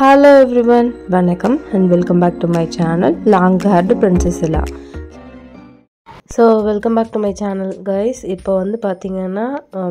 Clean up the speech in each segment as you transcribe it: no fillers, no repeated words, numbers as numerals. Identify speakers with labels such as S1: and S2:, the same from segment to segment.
S1: Hello everyone, வணக்கம் and welcome back to my channel Long Haired Princess Ella. So welcome back to my channel guys. இப்போ வந்து பாத்தீங்கன்னா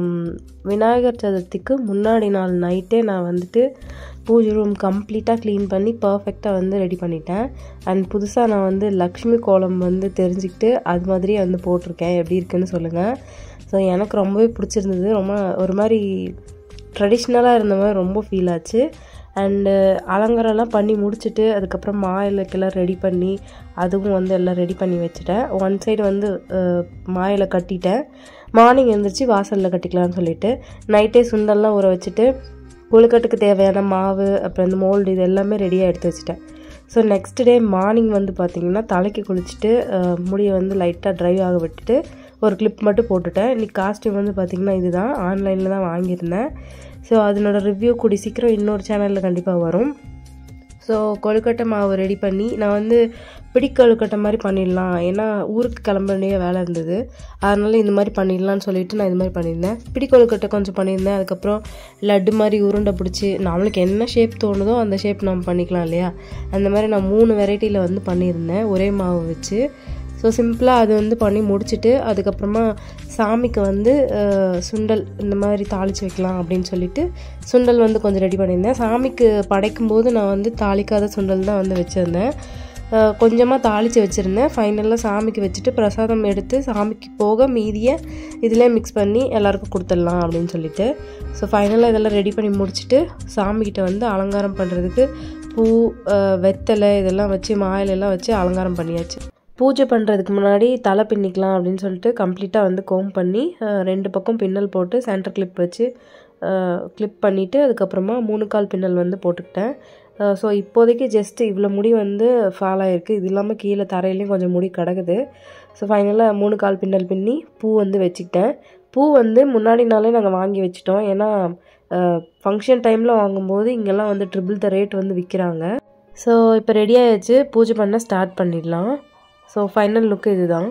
S1: விநாயகர் சதுர்த்திக்கு முன்னாடி நாள் நைட்டே நான் வந்துட்டு பூஜை ரூம் கம்ப்ளீட்டாக க்ளீன் பண்ணி பர்ஃபெக்டாக வந்து ரெடி பண்ணிட்டேன். அண்ட் புதுசாக நான் வந்து லக்ஷ்மி கோலம் வந்து தெரிஞ்சுக்கிட்டு அது மாதிரியே வந்து போட்டிருக்கேன். எப்படி இருக்குன்னு சொல்லுங்கள். ஸோ எனக்கு ரொம்பவே பிடிச்சிருந்தது. ரொம்ப ஒரு மாதிரி ட்ரெடிஷ்னலாக இருந்த மாதிரி ரொம்ப ஃபீல் ஆச்சு. அண்டு அலங்காரம்லாம் பண்ணி முடிச்சுட்டு அதுக்கப்புறம் மாயிலக்கெல்லாம் ரெடி பண்ணி அதுவும் வந்து எல்லாம் ரெடி பண்ணி வச்சுட்டேன். ஒன் சைடு வந்து மாயில கட்டிட்டேன். மார்னிங் எழுந்திரிச்சு வாசலில் கட்டிக்கலாம்னு சொல்லிவிட்டு நைட்டே சுண்டல்லாம் ஊற வச்சுட்டு கொழுக்கட்டுக்கு தேவையான மாவு அப்புறம் இந்த மோல்டு இது எல்லாமே ரெடியாக எடுத்து வச்சுட்டேன். ஸோ நெக்ஸ்ட் டே மார்னிங் வந்து பார்த்திங்கன்னா தலைக்கு குளிச்சுட்டு முடியை வந்து லைட்டாக ட்ரை ஆக விட்டுட்டு ஒரு கிளிப் மட்டும் போட்டுட்டேன். இன்றைக்கி காஸ்ட்யூம் வந்து பார்த்திங்கன்னா இதுதான், ஆன்லைனில் தான் வாங்கியிருந்தேன். ஸோ அதனோட ரிவ்யூ கூடி சீக்கிரம் இன்னொரு சேனலில் கண்டிப்பாக வரும். ஸோ கொழுக்கட்டை மாவு ரெடி பண்ணி நான் வந்து கொழுக்கட்டை மாதிரி பண்ணிடலாம், ஏன்னா ஊருக்கு கிளம்ப வேண்டிய வேலை இருந்தது, அதனால இந்த மாதிரி பண்ணிடலான்னு சொல்லிட்டு நான் இது மாதிரி பண்ணியிருந்தேன். கொழுக்கட்டை கொஞ்சம் பண்ணியிருந்தேன். அதுக்கப்புறம் லட்டு மாதிரி உருண்டை பிடிச்சி நம்மளுக்கு என்ன ஷேப் தோணுதோ அந்த ஷேப் நம்ம பண்ணிக்கலாம் இல்லையா, அந்த மாதிரி நான் 3 வெரைட்டியில் வந்து பண்ணியிருந்தேன் ஒரே மாவு வச்சு. ஸோ சிம்பிளாக அது வந்து பண்ணி முடிச்சுட்டு அதுக்கப்புறமா சாமிக்கு வந்து சுண்டல் இந்த மாதிரி தாளித்து வைக்கலாம் அப்படின்னு சொல்லிட்டு சுண்டல் வந்து கொஞ்சம் ரெடி பண்ணியிருந்தேன். சாமிக்கு படைக்கும்போது நான் வந்து தாளிக்காத சுண்டல் தான் வந்து வச்சுருந்தேன். கொஞ்சமாக தாளித்து வச்சுருந்தேன். ஃபைனலாக சாமிக்கு வச்சுட்டு பிரசாதம் எடுத்து சாமிக்கு போக மீதியை இதிலே மிக்ஸ் பண்ணி எல்லாேருக்கும் கொடுத்துடலாம் அப்படின்னு சொல்லிட்டு ஸோ ஃபைனலாக இதெல்லாம் ரெடி பண்ணி முடிச்சுட்டு சாமிக்கிட்ட வந்து அலங்காரம் பண்ணுறதுக்கு பூ வெத்தலை இதெல்லாம் வச்சு மாயிலெல்லாம் வச்சு அலங்காரம் பண்ணியாச்சு. பூஜை பண்ணுறதுக்கு முன்னாடி தலை பின்னிக்கலாம் அப்படின்னு சொல்லிட்டு கம்ப்ளீட்டாக வந்து கோம் பண்ணி 2 பக்கம் பின்னல் போட்டு சென்டர் கிளிப் வச்சு கிளிப் பண்ணிவிட்டு அதுக்கப்புறமா 3 கால் பின்னல் வந்து போட்டுக்கிட்டேன். ஸோ இப்போதைக்கு ஜஸ்ட்டு இவ்வளோ முடி வந்து ஃபால் ஆகிருக்கு. இது இல்லாமல் கீழே தரையிலையும் கொஞ்சம் முடி கிடக்குது. ஸோ ஃபைனலாக 3 கால் பின்னல் பின்னி பூ வந்து வச்சுக்கிட்டேன். பூ வந்து முன்னாடி நாளே நாங்கள் வாங்கி வச்சுட்டோம், ஏன்னா ஃபங்க்ஷன் டைமில் வாங்கும்போது இங்கெல்லாம் வந்து ட்ரிபிள் த ரேட் வந்து விற்கிறாங்க. ஸோ இப்போ ரெடி ஆகிடுச்சு, பூஜை பண்ண ஸ்டார்ட் பண்ணிடலாம். ஸோ ஃபைனல் லுக் இதுதான்.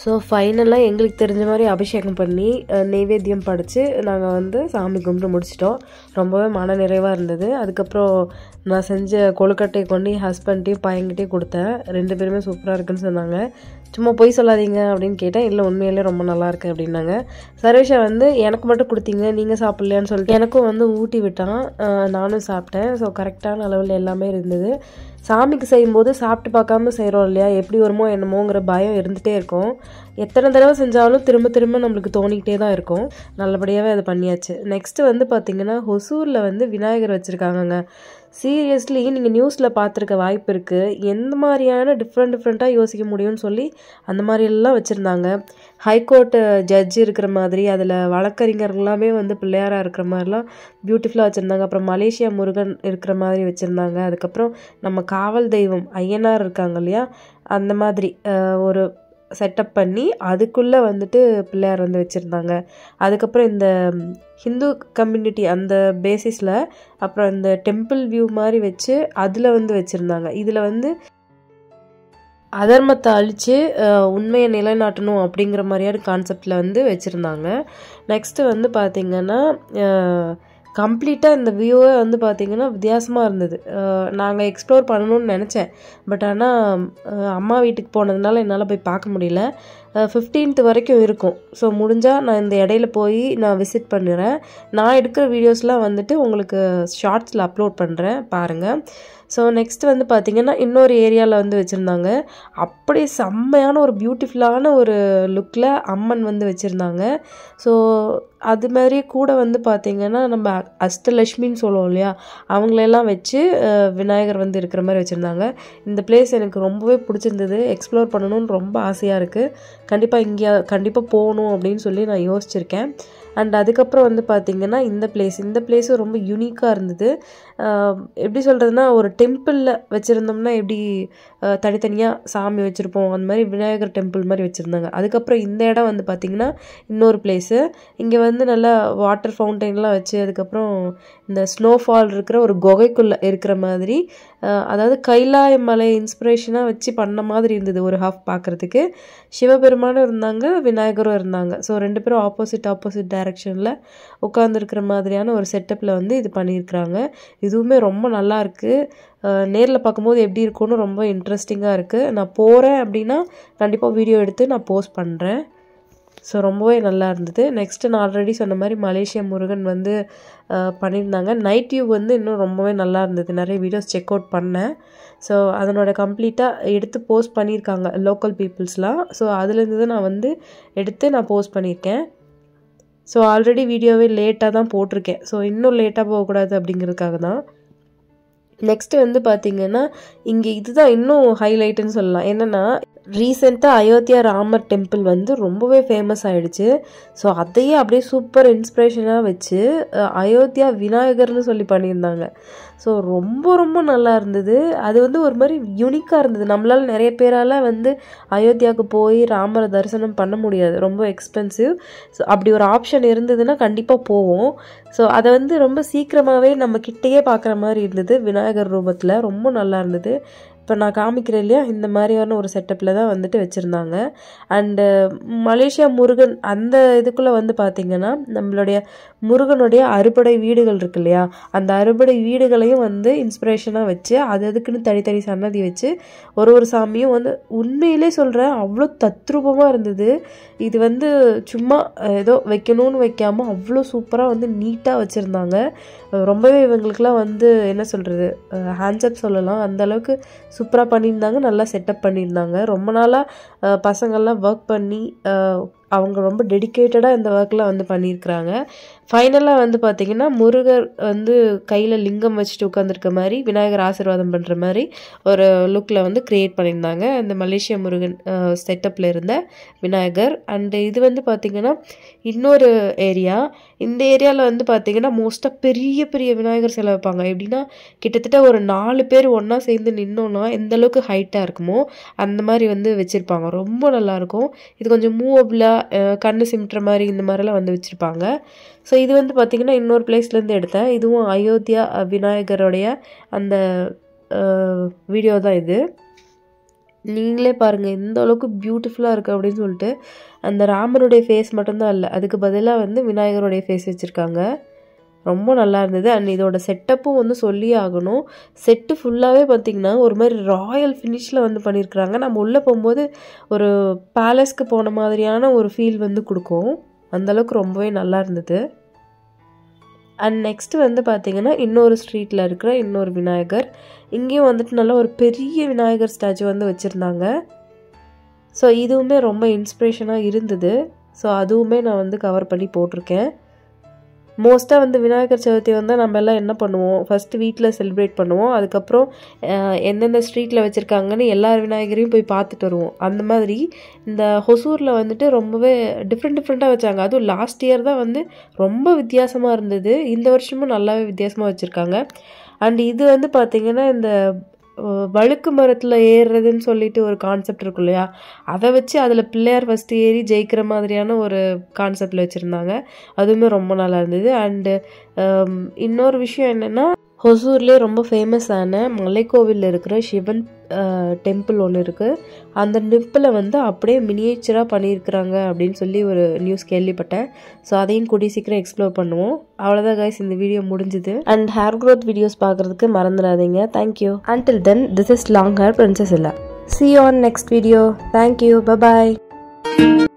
S1: ஸோ ஃபைனலாக எங்களுக்கு தெரிஞ்ச மாதிரி அபிஷேகம் பண்ணி நெய்வேத்தியம் படைச்சு நாங்கள் வந்து சாமி கும்பிட்டு முடிச்சிட்டோம். ரொம்பவே மன நிறைவாக இருந்தது. அதுக்கப்புறம் நான் செஞ்ச கொழுக்கட்டையை கொண்டு என் ஹஸ்பண்ட்டையும் பையன்கிட்டையும் கொடுத்தேன். 2 பேருமே சூப்பராக இருக்குன்னு சொன்னாங்க. சும்மா பொய் சொல்லாதீங்க அப்படின்னு கேட்டேன். இல்லை உண்மையிலே ரொம்ப நல்லா இருக்கு அப்படின்னாங்க. சர்வேஷா வந்து எனக்கு மட்டும் கொடுத்தீங்க, நீங்கள் சாப்பிட்லையான்னு சொல்லிட்டு எனக்கும் வந்து ஊட்டி விட்டான். நானும் சாப்பிட்டேன். ஸோ கரெக்டான அளவில் எல்லாமே இருந்தது. சாமிக்கு செய்யும்போது சாப்பிட்டு பார்க்காம செய்கிறோம் இல்லையா, எப்படி வருமோ என்னமோங்கிற பயம் இருந்துகிட்டே இருக்கும். எத்தனை தடவை செஞ்சாலும் திரும்ப திரும்ப நம்மளுக்கு தோணிக்கிட்டே தான் இருக்கும். நல்லபடியாகவே அதை பண்ணியாச்சு. நெக்ஸ்ட்டு வந்து பார்த்திங்கன்னா ஹொசூரில் வந்து விநாயகர் வச்சுருக்காங்கங்க. சீரியஸ்லி நீங்கள் நியூஸில் பார்த்துருக்க வாய்ப்பு இருக்குது. எந்த மாதிரியான டிஃப்ரெண்ட்டாக யோசிக்க முடியும்னு சொல்லி அந்த மாதிரியெல்லாம் வச்சுருந்தாங்க. ஹைகோர்ட்டு ஜட்ஜி இருக்கிற மாதிரி, அதில் வழக்கறிஞர்கள்லாமே வந்து பிள்ளையாராக இருக்கிற மாதிரிலாம் பியூட்டிஃபுல்லாக வச்சுருந்தாங்க. அப்புறம் மலேசியா முருகன் இருக்கிற மாதிரி வச்சுருந்தாங்க. அதுக்கப்புறம் நம்ம காவல் தெய்வம் ஐயனார் இருக்காங்க இல்லையா, அந்த மாதிரி ஒரு செட்டப் பண்ணி அதுக்குள்ளே வந்துட்டு பிள்ளையார் வந்து வச்சுருந்தாங்க. அதுக்கப்புறம் இந்த ஹிந்து கம்யூனிட்டி அந்த பேசிஸில் அப்புறம் இந்த டெம்பிள் வியூ மாதிரி வச்சு அதில் வந்து வச்சுருந்தாங்க. இதில் வந்து அதர்மத்தை அழித்து உண்மையை நிலைநாட்டணும் அப்படிங்கிற மாதிரியான கான்செப்டில் வந்து வச்சுருந்தாங்க. நெக்ஸ்ட்டு வந்து பார்த்திங்கன்னா கம்ப்ளீட்டாக இந்த வியூவே வந்து பார்த்திங்கன்னா வித்தியாசமாக இருந்தது. நாங்கள் எக்ஸ்ப்ளோர் பண்ணணும்னு நினச்சேன். பட் ஆனால் அம்மா வீட்டுக்கு போனதுனால என்னால் போய் பார்க்க முடியல. 15th வரைக்கும் இருக்கும். ஸோ முடிஞ்சால் நான் இந்த இடையில போய் நான் விசிட் பண்ணுறேன். நான் எடுக்கிற வீடியோஸ்லாம் வந்துட்டு உங்களுக்கு ஷார்ட்ஸில் அப்லோட் பண்ணுறேன், பாருங்கள். ஸோ நெக்ஸ்ட் வந்து பார்த்திங்கன்னா இன்னொரு ஏரியாவில் வந்து வச்சுருந்தாங்க. அப்படியே செம்மையான ஒரு பியூட்டிஃபுல்லான ஒரு லுக்கில் அம்மன் வந்து வச்சுருந்தாங்க. ஸோ அது மாதிரி கூட வந்து பார்த்திங்கன்னா நம்ம அஷ்டலட்சுமின்னு சொல்லுவோம் இல்லையா, அவங்களெல்லாம் வச்சு விநாயகர் வந்து இருக்கிற மாதிரி வச்சுருந்தாங்க. இந்த பிளேஸ் எனக்கு ரொம்பவே பிடிச்சிருந்தது. எக்ஸ்ப்ளோர் பண்ணணும்னு ரொம்ப ஆசையாக இருக்குது. கண்டிப்பாக போகணும் அப்படின்னு சொல்லி நான் யோசிச்சிருக்கேன். அண்ட் அதுக்கப்புறம் வந்து பார்த்திங்கன்னா இந்த பிளேஸும் ரொம்ப யூனிக்காக இருந்தது. எப்படி சொல்கிறதுனா, ஒரு டெம்பிளில் வச்சுருந்தோம்னா எப்படி தனித்தனியாக சாமி வச்சுருப்போம், அந்த மாதிரி விநாயகர் டெம்பிள் மாதிரி வச்சுருந்தாங்க. அதுக்கப்புறம் இந்த இடம் வந்து பார்த்திங்கன்னா இன்னொரு பிளேஸு. இங்கே வந்து நல்லா வாட்டர் ஃபவுண்டெயின்லாம் வச்சு, அதுக்கப்புறம் இந்த ஸ்னோஃபால் இருக்கிற ஒரு குகைக்குள்ளே இருக்கிற மாதிரி, அதாவது கைலாய மலை இன்ஸ்பிரேஷனாக வச்சு பண்ண மாதிரி இருந்தது ஒரு ஹாஃப் பார்க்குறதுக்கு. சிவபெருமானும் இருந்தாங்க, விநாயகரும் இருந்தாங்க. ஸோ 2 பேரும் ஆப்போசிட் டைரக்ஷனில் உட்காந்துருக்கிற மாதிரியான ஒரு செட்டப்பில் வந்து இது பண்ணியிருக்கிறாங்க. இதுவுமே ரொம்ப நல்லா இருக்குது. நேரில் பார்க்கும்போது எப்படி இருக்கும்னு ரொம்ப இன்ட்ரெஸ்டிங்காக இருக்குது. நான் போகிறேன் அப்படின்னா கண்டிப்பாக வீடியோ எடுத்து நான் போஸ்ட் பண்ணுறேன். ஸோ ரொம்பவே நல்லா இருந்தது. நெக்ஸ்ட்டு நான் ஆல்ரெடி சொன்ன மாதிரி மலேசியா முருகன் வந்து பண்ணியிருந்தாங்க. நைட் வியூ வந்து இன்னும் ரொம்பவே நல்லா இருந்தது. நிறைய வீடியோஸ் செக் அவுட் பண்ணேன். ஸோ அதனோட கம்ப்ளீட்டாக எடுத்து போஸ்ட் பண்ணியிருக்காங்க லோக்கல் பீப்புள்ஸ்லாம். ஸோ அதுலேருந்து நான் வந்து எடுத்து நான் போஸ்ட் பண்ணியிருக்கேன். ஸோ ஆல்ரெடி வீடியோவே லேட்டாக தான் போட்டிருக்கேன். ஸோ இன்னும் லேட்டாக போகக்கூடாது அப்படிங்கிறதுக்காக தான். நெக்ஸ்ட்டு வந்து பார்த்திங்கன்னா இங்கே இதுதான் இன்னும் ஹைலைட்டுன்னு சொல்லலாம். என்னென்னா ரீசெண்டாக அயோத்தியா ராமர் டெம்பிள் வந்து ரொம்பவே ஃபேமஸ் ஆகிடுச்சு. ஸோ அதையே அப்படியே சூப்பர் இன்ஸ்பிரேஷனாக வச்சு அயோத்தியா விநாயகர்னு சொல்லி பண்ணியிருந்தாங்க. ஸோ ரொம்ப நல்லா இருந்தது. அது வந்து ஒரு மாதிரி யூனிக்காக இருந்தது. நம்மளால் நிறைய பேரால் வந்து அயோத்தியாவுக்கு போய் ராமரை தரிசனம் பண்ண முடியாது, ரொம்ப எக்ஸ்பென்சிவ். ஸோ அப்படி ஒரு ஆப்ஷன் இருந்ததுன்னா கண்டிப்பாக போவோம். ஸோ அதை வந்து ரொம்ப சீக்கிரமாகவே நம்ம கிட்டேயே பார்க்குற மாதிரி இருந்தது. விநாயகர் ரூபத்தில் ரொம்ப நல்லா இருந்தது. இப்போ நான் காமிக்கிறேன் இல்லையா, இந்த மாதிரியான ஒரு செட்டப்பில் தான் வந்துட்டு வச்சுருந்தாங்க. அண்டு மலேசியா முருகன் அந்த இதுக்குள்ளே வந்து பார்த்திங்கன்னா நம்மளுடைய முருகனுடைய அறுபடை வீடுகள் இருக்கு இல்லையா, அந்த அறுபடை வீடுகளையும் வந்து இன்ஸ்பிரேஷனாக வச்சு அதுக்குன்னு தனித்தனி சன்னதி வச்சு ஒரு சாமியும் வந்து உண்மையிலே சொல்கிறேன் அவ்வளோ தத்ரூபமாக இருந்தது. இது வந்து சும்மா ஏதோ வைக்கணும்னு வைக்காமல் அவ்வளோ சூப்பராக வந்து நீட்டாக வச்சுருந்தாங்க. ரொம்பவே இவங்களுக்குலாம் வந்து என்ன சொல்கிறது, ஹேண்ட்ஸ்அப் சொல்லலாம். அந்தளவுக்கு சூப்பராக பண்ணியிருந்தாங்க, நல்லா செட்டப் பண்ணியிருந்தாங்க. ரொம்ப நாளாக பசங்கள்லாம் ஒர்க் பண்ணி அவங்க ரொம்ப டெடிக்கேட்டடாக இந்த ஒர்க்லாம் வந்து பண்ணியிருக்கிறாங்க. ஃபைனலாக வந்து பார்த்திங்கன்னா முருகர் வந்து கையில் லிங்கம் வச்சுட்டு உட்காந்துருக்க மாதிரி விநாயகர் ஆசீர்வாதம் பண்ணுற மாதிரி ஒரு லுக்கில் வந்து க்ரியேட் பண்ணியிருந்தாங்க அந்த மலேசியா முருகன் செட்டப்பில் இருந்த விநாயகர். அண்டு இது வந்து பார்த்திங்கன்னா இன்னொரு ஏரியா. இந்த ஏரியாவில் வந்து பார்த்திங்கன்னா மோஸ்ட்டாக பெரிய விநாயகர் சிலை வைப்பாங்க. எப்படின்னா கிட்டத்தட்ட ஒரு 4 பேர் ஒன்றா சேர்ந்து நின்னோன்னா எந்த அளவுக்கு ஹைட்டாக இருக்குமோ அந்த மாதிரி வந்து வச்சுருப்பாங்க. ரொம்ப நல்லாயிருக்கும். இது கொஞ்சம் மூவபிளாக கண்ணு சிமிட்டுற மாதிரி இந்த மாதிரிலாம் வந்து வச்சுருப்பாங்க. ஸோ இது வந்து பார்த்திங்கன்னா இன்னொரு பிளேஸ்லேருந்து எடுத்தேன். இதுவும் அயோத்தியா விநாயகருடைய அந்த வீடியோ தான் இது. நீங்களே பாருங்கள் எந்த அளவுக்கு பியூட்டிஃபுல்லாக இருக்குது அப்படின்னு சொல்லிட்டு. அந்த ராமருடைய ஃபேஸ் மட்டும்தான் இல்லை, அதுக்கு பதிலாக வந்து விநாயகருடைய ஃபேஸ் வச்சுருக்காங்க. ரொம்ப நல்லா இருந்தது. அண்ட் இதோட செட்டப்பும் வந்து சொல்லியே ஆகணும். செட்டு ஃபுல்லாகவே பார்த்திங்கன்னா ஒரு மாதிரி ராயல் ஃபினிஷில் வந்து பண்ணியிருக்கிறாங்க. நம்ம உள்ளே போகும்போது ஒரு பேலஸ்க்கு போன மாதிரியான ஒரு ஃபீல் வந்து கொடுக்கும். அந்தளவுக்கு ரொம்பவே நல்லா இருந்தது. அண்ட் நெக்ஸ்ட்டு வந்து பார்த்திங்கன்னா இன்னொரு ஸ்ட்ரீட்டில் இருக்கிற இன்னொரு விநாயகர், இங்கேயும் வந்துட்டு நல்லா ஒரு பெரிய விநாயகர் ஸ்டாச்சு வந்து வச்சுருந்தாங்க. ஸோ இதுவுமே ரொம்ப இன்ஸ்பிரேஷனாக இருந்தது. ஸோ அதுவுமே நான் வந்து கவர் பண்ணி போட்டிருக்கேன். மோஸ்ட்டாக வந்து விநாயகர் சதுர்த்தி வந்து நம்ம எல்லாம் என்ன பண்ணுவோம், ஃபஸ்ட்டு வீட்டில் செலிப்ரேட் பண்ணுவோம். அதுக்கப்புறம் எந்தெந்த ஸ்ட்ரீட்டில் வச்சுருக்காங்கன்னு எல்லா விநாயகரையும் போய் பார்த்துட்டு வருவோம். அந்த மாதிரி இந்த ஹொசூரில் வந்துட்டு ரொம்பவே டிஃப்ரெண்ட்டாக வச்சாங்க. அதுவும் லாஸ்ட் இயர் தான் வந்து ரொம்ப வித்தியாசமாக இருந்தது. இந்த வருஷமும் நல்லாவே வித்தியாசமாக வச்சுருக்காங்க. அண்ட் இது வந்து பார்த்திங்கன்னா இந்த வழுக்கு மரத்தில் ஏறுறதுன்னு சொல்லிட்டு ஒரு கான்செப்ட் இருக்கும் இல்லையா, அதை வச்சு அதில் பிள்ளையார் ஃபஸ்ட்டு ஏறி ஜெயிக்கிற மாதிரியான ஒரு கான்செப்டில் வச்சுருந்தாங்க. அதுவுமே ரொம்ப நல்லா இருந்தது. அண்டு இன்னொரு விஷயம் என்னென்னா, ஹொசூர்லேயே ரொம்ப ஃபேமஸான மலைக்கோவிலில் இருக்கிற சிவன் டெம்பிள் ஒன்று இருக்குது. அந்த டெம்பிளை வந்து அப்படியே மினியேச்சராக பண்ணியிருக்கிறாங்க அப்படின்னு சொல்லி ஒரு நியூஸ் கேள்விப்பட்டேன். ஸோ அதையும் கூடிய சீக்கிரம் எக்ஸ்ப்ளோர் பண்ணுவோம். அவ்வளோதான் கைஸ், இந்த வீடியோ முடிஞ்சுது. அண்ட் ஹேர் க்ரோத் வீடியோஸ் பார்க்குறதுக்கு மறந்துடாதீங்க. Thank you. Until then, this is Long Hair Princess Ella. See you on next video. Thank you. Bye bye.